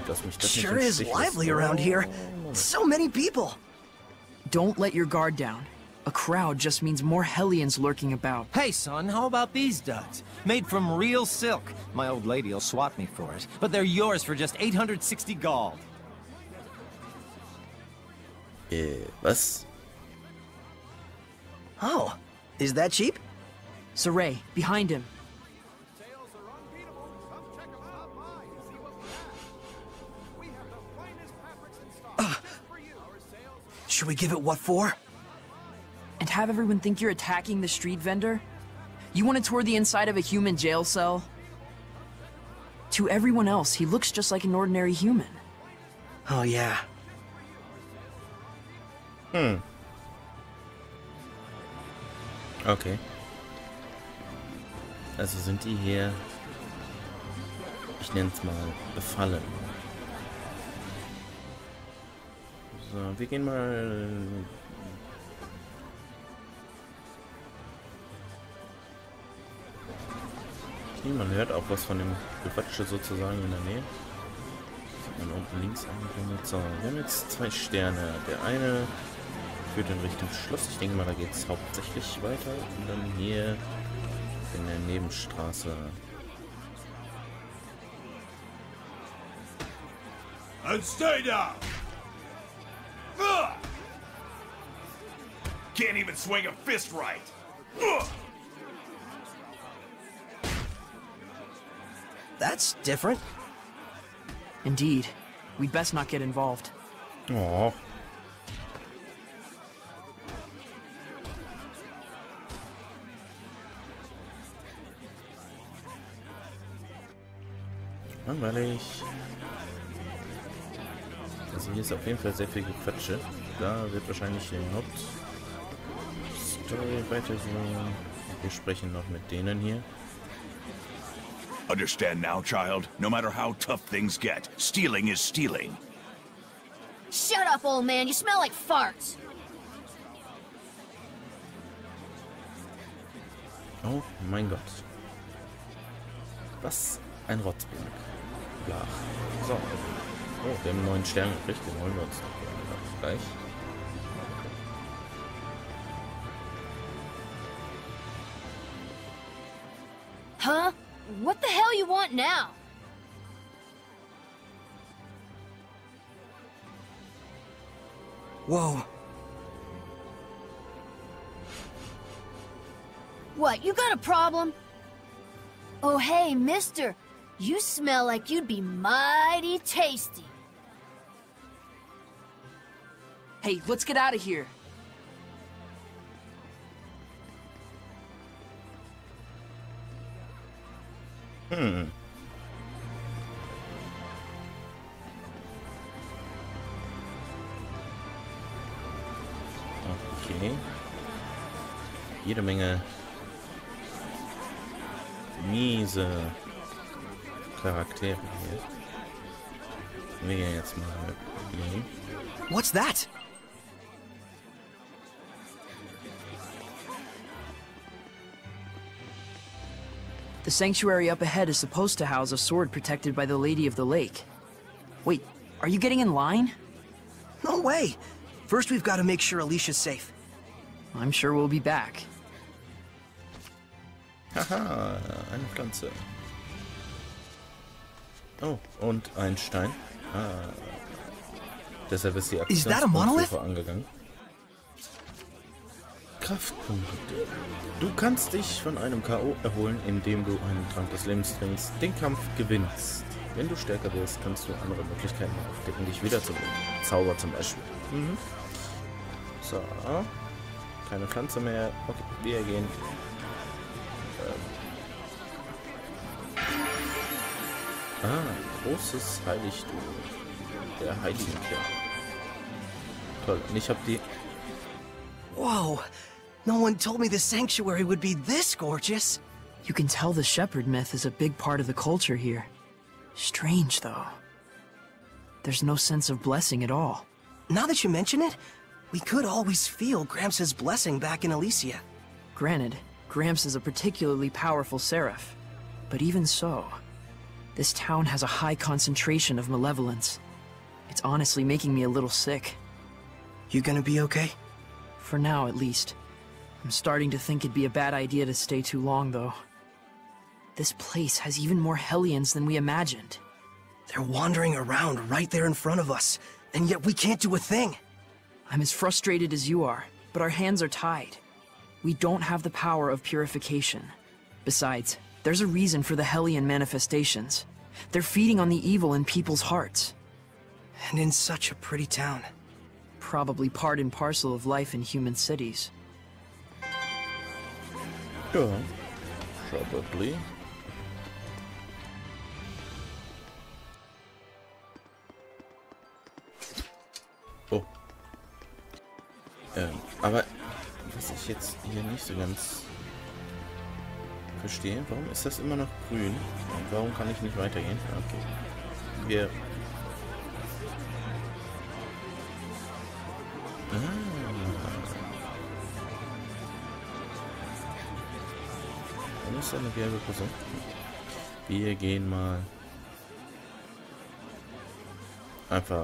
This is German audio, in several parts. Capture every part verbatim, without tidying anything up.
Lass mich das nicht Sure im is Stich lively lassen. around here. So many people. Don't let your guard down. A crowd just means more Hellions lurking about. Hey, son, how about these duds? Made from real silk. My old lady'll swap me for it, but they're yours for just eight hundred sixty gold. Äh, was? Oh, is that cheap? Saray, behind him. Uh, should we give it what for? And have everyone think you're attacking the street vendor? You want to tour the inside of a human jail cell? To everyone else, he looks just like an ordinary human. Oh yeah. Hm. Okay. Also sind die hier, ich nenne es mal, befallen. So, wir gehen mal... Man hört auch was von dem Gequatsche sozusagen in der Nähe. Sieht man unten links angewendet. So, wir haben jetzt zwei Sterne. Der eine führt in Richtung Schloss. Ich denke mal, da geht es hauptsächlich weiter. Und dann hier in der Nebenstraße. And stay down! Ugh! Can't even swing a fist right! Ugh! That's different. Indeed. We'd best not get involved. Oh. Langweilig. Also hier ist auf jeden Fall sehr viel Gequatsche. Da wird wahrscheinlich die Hauptstory weitergehen. Wir sprechen noch mit denen hier. Understand now, child? No matter how tough things get, stealing is stealing. Shut up, old man. You smell like farts. Oh mein Gott. Was ein Rotzberg. Blach. So. Oh, wir haben einen neuen Stern gekriegt. Den holen wir uns noch gleich. Huh? What the hell you want now? Whoa. What, you got a problem? Oh, hey, mister. You smell like you'd be mighty tasty. Hey, let's get out of here. Hm. Okay. Jede Menge miese Charaktere hier. Wir gehen jetzt mal hier. What's that? The sanctuary up ahead is supposed to house a sword protected by the Lady of the Lake. Wait, are you getting in line? No way. First, we've got to make sure Alicia's safe. I'm sure we'll be back. Haha, eine Pflanze. Oh, und ein Stein. Ah. Deshalb ist die Aktionsstufe angegangen. Kraftpunkte. Du kannst dich von einem K O erholen, indem du einen Trank des Lebens trinkst, den Kampf gewinnst. Wenn du stärker wirst, kannst du andere Möglichkeiten aufdecken, dich wiederzubringen. Zauber zum Beispiel. Mhm. So. Keine Pflanze mehr. Okay, wir gehen. Ähm. Ah, großes Heiligtum. Der Heiligenkern. Toll. Und ich habe die... Whoa. No one told me the sanctuary would be this gorgeous. You can tell the shepherd myth is a big part of the culture here. Strange, though. There's no sense of blessing at all. Now that you mention it, we could always feel Gramps' blessing back in Alicia. Granted, Gramps is a particularly powerful seraph. But even so, This town has a high concentration of malevolence. It's honestly making me a little sick. You gonna be okay? For now, at least. I'm starting to think it'd be a bad idea to stay too long, though. This place has even more Hellions than we imagined. They're wandering around right there in front of us, and yet we can't do a thing. I'm as frustrated as you are, but our hands are tied. We don't have the power of purification. Besides, there's a reason for the Hellion manifestations. They're feeding on the evil in people's hearts. And in such a pretty town. Probably part and parcel of life in human cities. Ja, probably. Oh. Ähm, aber was ich jetzt hier nicht so ganz verstehe, warum ist das immer noch grün? Und warum kann ich nicht weitergehen? Okay. Wir... Ah. Dann ist da eine gelbe Person. Wir gehen mal einfach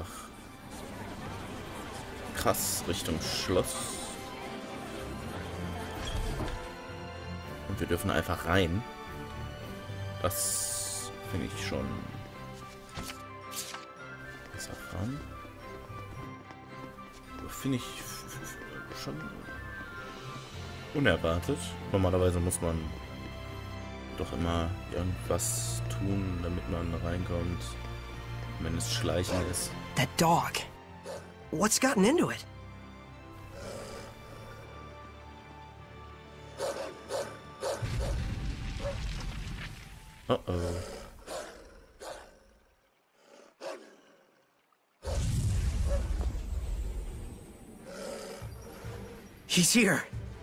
krass Richtung Schloss. Und wir dürfen einfach rein. Das finde ich schon Safran. Finde ich schon unerwartet. Normalerweise muss man doch immer irgendwas tun, damit man reinkommt, wenn es Schleichen ist. That dog. What's gotten into it? Oh oh. He's here.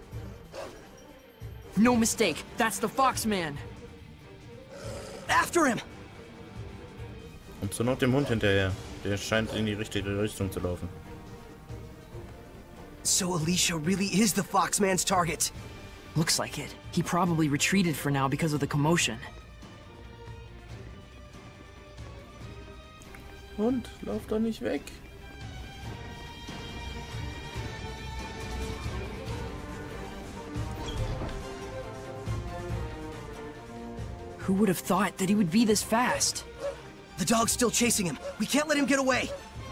No mistake, that's the Foxman. After him. Und zur Not dem Hund hinterher. Der scheint in die richtige Richtung zu laufen. So Alicia really is the Foxman's target. Looks like it. He probably retreated for now because of the commotion. Hund, lauf doch nicht weg. Who would have thought that he would be this fast? The dog's still chasing him. We can't let him get away.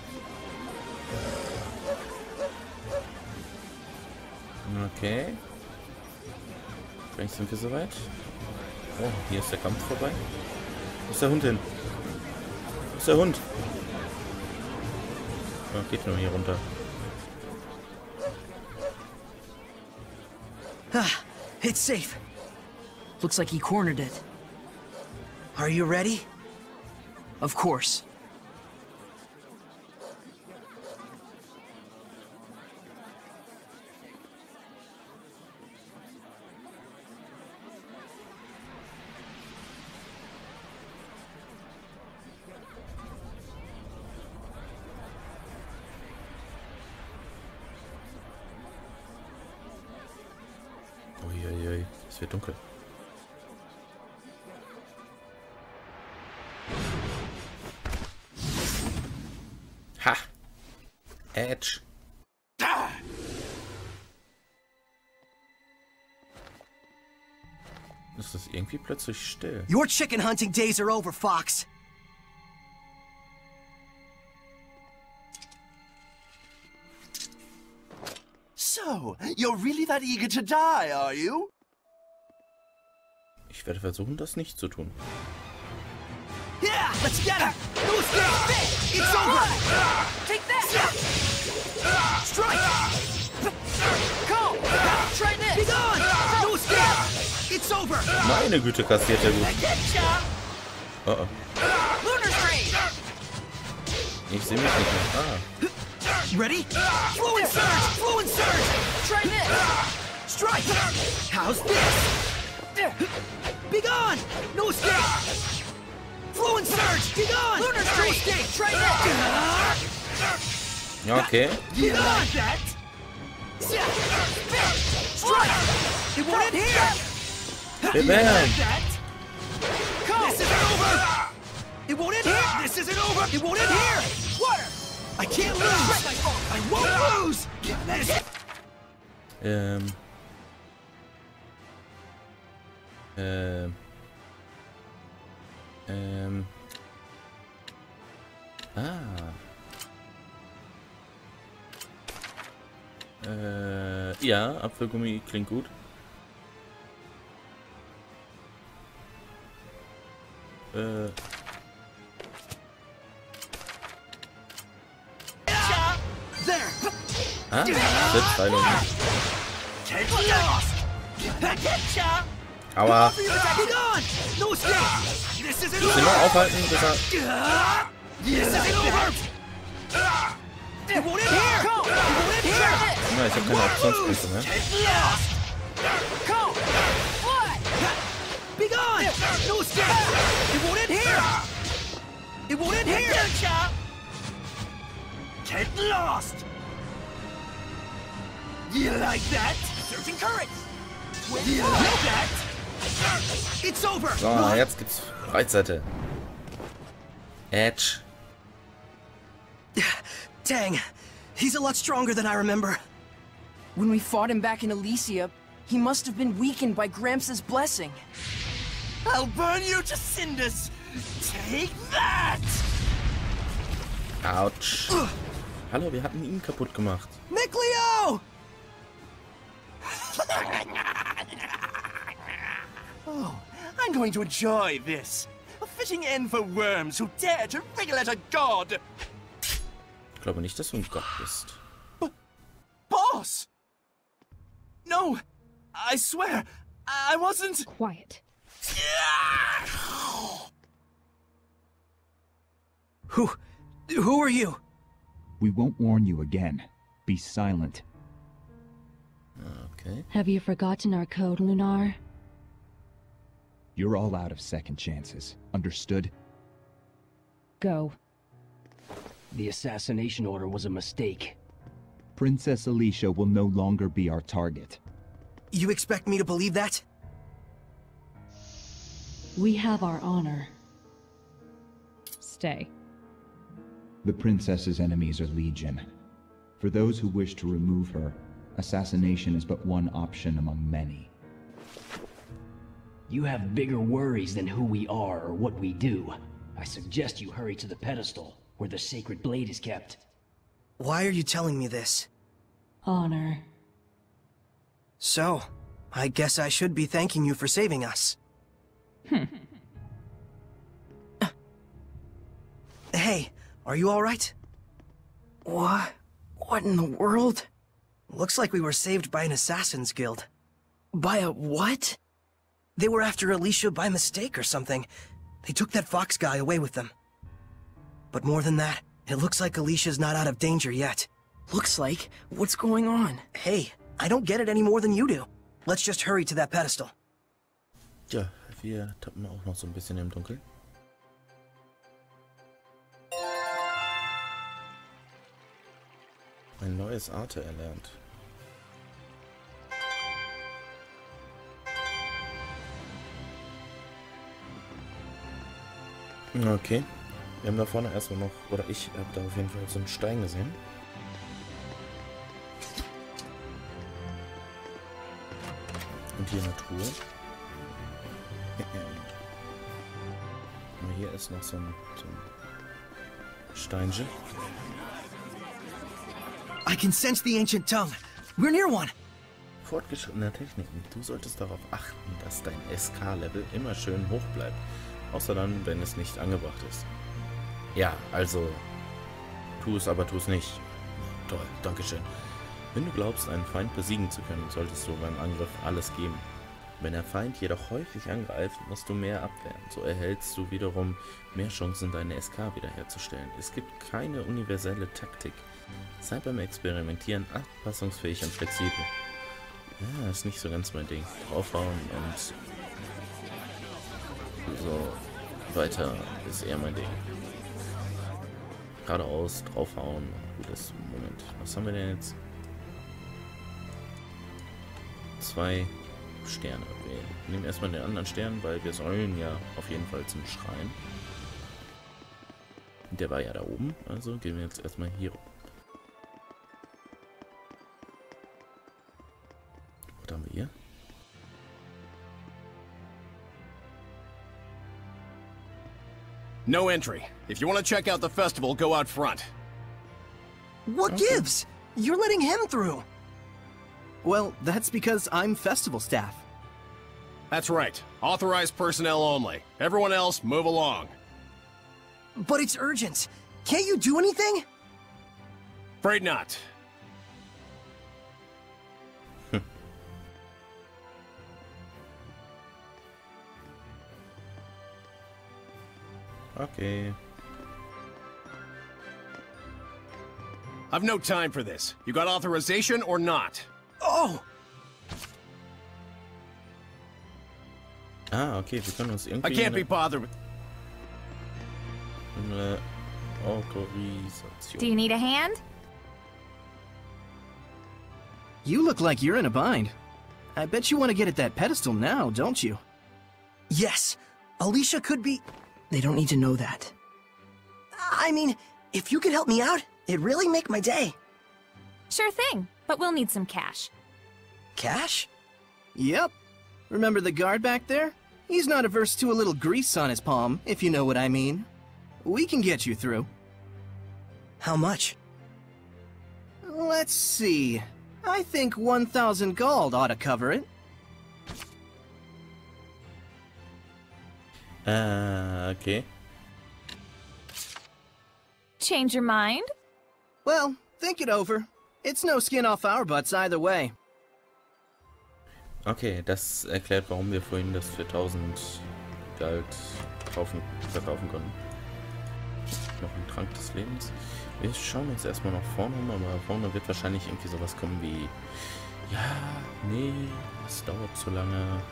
Okay. Vielleicht sind wir soweit. Oh, hier ist der Kampf vorbei. Wo ist der Hund hin? Wo ist der Hund? Oh, geht nur hier runter. Ah, it's safe. Looks like he cornered it. Are you ready? Of course. Uiuiui, es wird dunkel. Ha! Edge. Das ist irgendwie plötzlich still. Your chicken hunting days are over, Fox. So, you're really that eager to die, are you? Ich werde versuchen, das nicht zu tun. Yeah, let's get him. No escape. It's over. Take that! Strike. Go! Try this! Be gone. No escape. It's over. Meine Güte, kassiert er gut. Oh oh. Lunar Stream! Ich sehe mich nicht mehr. Ah. Ready? Fluent surge. Fluent surge. Try this! Strike. How's this? Be gone. No escape. Fluent surge. Be gone. Lunar Stream! No escape. Try this! Ja, okay. Be gone. That. Strike. It won't hit here. Wir werden. That. This is over. It won't end here! This isn't over! It won't end here! Water! I can't lose! I won't lose! Ähm. Ähm. Ähm. Ah. Äh, ja, Apfelgummi klingt gut. Äh. Ah, Sitzteilung. Aua. Muss ich noch aufhalten, bis er... Ja, ich hab keine Optionspunkte mehr. Get lost! You like that? Surging currents! You like that? It's over! So, jetzt gibt's Breitseite. Edge. Dang, he's a lot stronger than I remember. When we fought him back in Elysia, he must have been weakened by Gramps' blessing. I'll burn you to cinders! Take that! Autsch. Hallo, wir hatten ihn kaputt gemacht. Mikleo! Oh, I'm going to enjoy this. A fitting end for worms who dare to wriggle at a god. Ich glaube nicht, dass du ein Gott bist. B Boss! No, I swear, I wasn't... Quiet. Who... who are you? We won't warn you again. Be silent. Okay. Have you forgotten our code, Lunar? You're all out of second chances. Understood? Go. The assassination order was a mistake. Princess Alicia will no longer be our target. You expect me to believe that? We have our honor. Stay. The princess's enemies are legion. For those who wish to remove her, assassination is but one option among many. You have bigger worries than who we are or what we do. I suggest you hurry to the pedestal, where the sacred blade is kept. Why are you telling me this? Honor. So, I guess I should be thanking you for saving us. Hmm. Hey, are you alright? What? What in the world? Looks like we were saved by an assassin's guild. By a what? They were after Alicia by mistake or something. They took that fox guy away with them. But more than that, it looks like Alicia's not out of danger yet. Looks like? What's going on? Hey, I don't get it any more than you do. Let's just hurry to that pedestal. Ja, wir tappen auch noch so ein bisschen im Dunkeln. Ein neues Arte erlernt. Okay. Wir haben da vorne erstmal noch, oder ich habe da auf jeden Fall so einen Stein gesehen. Und hier eine Truhe. Und hier ist noch so ein, so ein Steinchen. I can sense the ancient tongue. We're near one. Fortgeschrittene Techniken. Du solltest darauf achten, dass dein S K-Level immer schön hoch bleibt. Außer dann, wenn es nicht angebracht ist. Ja, also... Tu es, aber tu es nicht. Toll, dankeschön. Wenn du glaubst, einen Feind besiegen zu können, solltest du beim Angriff alles geben. Wenn der Feind jedoch häufig angreift, musst du mehr abwehren. So erhältst du wiederum mehr Chancen, deine S K wiederherzustellen. Es gibt keine universelle Taktik. Sei beim Experimentieren anpassungsfähig und flexibel. Ja, ist nicht so ganz mein Ding. Draufhauen und so weiter ist eher mein Ding. Geradeaus, draufhauen. Gutes Moment. Was haben wir denn jetzt? Zwei Sterne. Wir nehmen erstmal den anderen Stern, weil wir sollen ja auf jeden Fall zum Schrein. Der war ja da oben, also gehen wir jetzt erstmal hier rum. Was haben wir hier? No entry. If you want to check out the festival, go out front. What gives? You're letting him through. Well, that's because I'm festival staff. That's right. Authorized personnel only. Everyone else, move along. But it's urgent. Can't you do anything? Afraid not. Okay. I've no time for this. You got authorization or not? Oh! Ah, okay, wir können uns irgendwie... I can't be bothered with... Eine Autorisation. Do you need a hand? You look like you're in a bind. I bet you want to get at that pedestal now, don't you? Yes. Alicia could be... They don't need to know that. I mean, if you could help me out, it'd really make my day. Sure thing, but we'll need some cash. Cash? Yep. Remember the guard back there? He's not averse to a little grease on his palm, if you know what I mean. We can get you through. How much? Let's see. I think one thousand gold ought to cover it. Ah, okay. Change your mind? Well, think it over. It's no skin off our butts either way. Okay, das erklärt, warum wir vorhin das für tausend Geld kaufen, verkaufen konnten. Noch ein Trank des Lebens. Wir schauen uns erstmal nach vorne um, aber vorne wird wahrscheinlich irgendwie sowas kommen wie... Ja, nee, es dauert zu lange.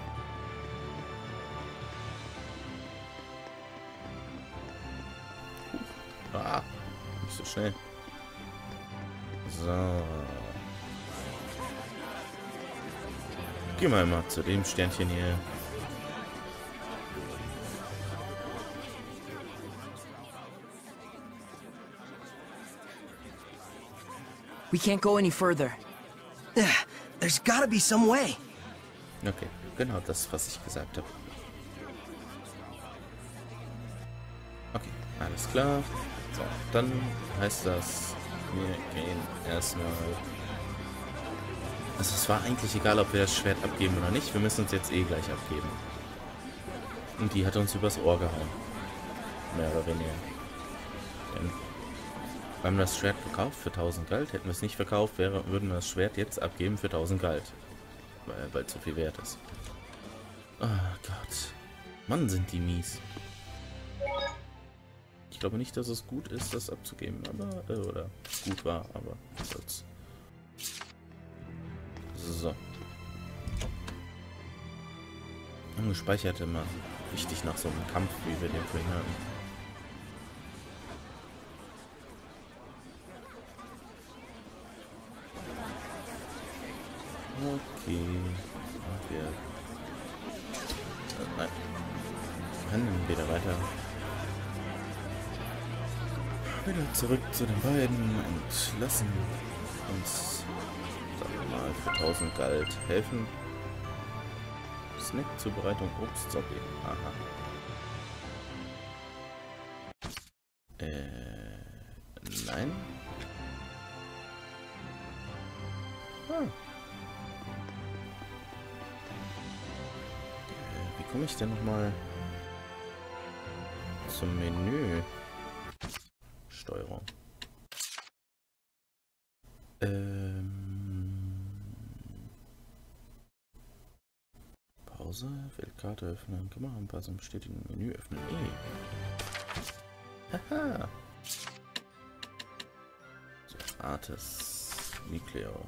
Ah, nicht so schnell. So. Gehen wir mal zu dem Sternchen hier. We can't go any further. There's gotta be some way. Okay, genau das, was ich gesagt habe. Okay, alles klar. So, dann heißt das, wir gehen erstmal... Also es war eigentlich egal, ob wir das Schwert abgeben oder nicht. Wir müssen uns jetzt eh gleich abgeben. Und die hat uns übers Ohr gehauen. Mehr oder weniger. Denn wir haben das Schwert gekauft für tausend Gold. Hätten wir es nicht verkauft, wäre, würden wir das Schwert jetzt abgeben für tausend Gold. Weil, weil es so viel wert ist. Oh Gott. Mann, sind die mies. Ich glaube nicht, dass es gut ist, das abzugeben, aber... Äh, oder gut war, aber... Soll's. So. Angespeichert immer. Wichtig nach so einem Kampf, wie wir den vorhin hatten. Okay. Und wir... Äh, nein. Rennen wieder weiter. Wieder zurück zu den beiden und lassen uns... mal für tausend Gold helfen. Snack-Zubereitung, Obst, okay. Aha. Äh, nein. Ah. Äh, wie komme ich denn nochmal zum Menü? Steuerung. Ähm... Pause, Weltkarte öffnen, Kameraanpassung, bestätigen, Menü öffnen, E. Haha. So, Artis, Nucleo.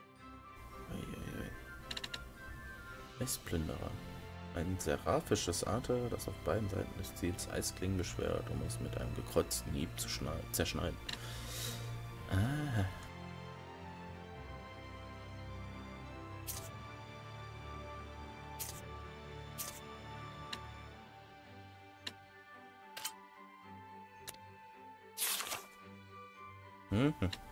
Messplünderer. Ein seraphisches Arte, das auf beiden Seiten des Ziels Eisklingen beschwört, um es mit einem gekreuzten Hieb zu zerschneiden. Ah. Mhm.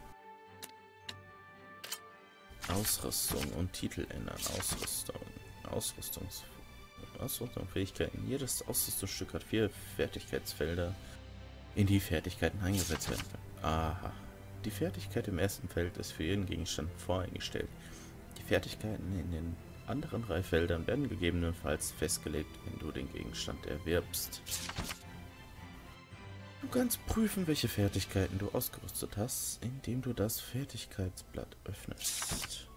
Ausrüstung und Titel ändern. Ausrüstung. Ausrüstungs Ausrüstung, Fähigkeiten. Jedes Ausrüstungsstück hat vier Fertigkeitsfelder, in die Fertigkeiten eingesetzt werden können. Aha. Die Fertigkeit im ersten Feld ist für jeden Gegenstand voreingestellt. Die Fertigkeiten in den anderen drei Feldern werden gegebenenfalls festgelegt, wenn du den Gegenstand erwirbst. Du kannst prüfen, welche Fertigkeiten du ausgerüstet hast, indem du das Fertigkeitsblatt öffnest.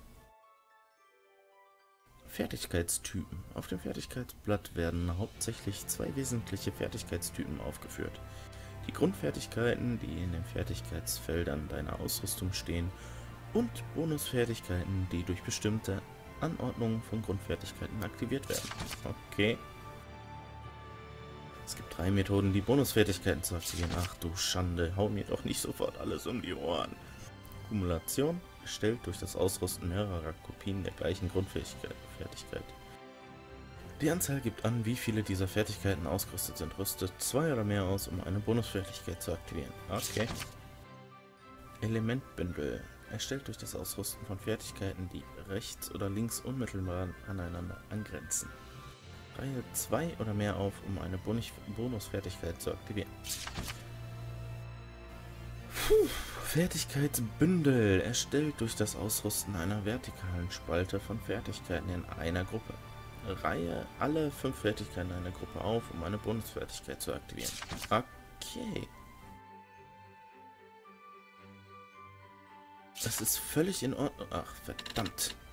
Fertigkeitstypen. Auf dem Fertigkeitsblatt werden hauptsächlich zwei wesentliche Fertigkeitstypen aufgeführt. Die Grundfertigkeiten, die in den Fertigkeitsfeldern deiner Ausrüstung stehen, und Bonusfertigkeiten, die durch bestimmte Anordnungen von Grundfertigkeiten aktiviert werden. Okay. Es gibt drei Methoden, die Bonusfertigkeiten zu aktivieren. Ach du Schande, hau mir doch nicht sofort alles um die Ohren. Kumulation, erstellt durch das Ausrüsten mehrerer Kopien der gleichen Grundfertigkeit. Fertigkeit. Die Anzahl gibt an, wie viele dieser Fertigkeiten ausgerüstet sind. Rüstet zwei oder mehr aus, um eine Bonusfertigkeit zu aktivieren. Okay. Elementbündel, erstellt durch das Ausrüsten von Fertigkeiten, die rechts oder links unmittelbar aneinander angrenzen. Reihe zwei oder mehr auf, um eine Bonus Bonusfertigkeit zu aktivieren. Puh. Fertigkeitsbündel, erstellt durch das Ausrüsten einer vertikalen Spalte von Fertigkeiten in einer Gruppe. Reihe alle fünf Fertigkeiten einer Gruppe auf, um eine Bonusfertigkeit zu aktivieren. Okay. Das ist völlig in Ordnung. Ach, verdammt.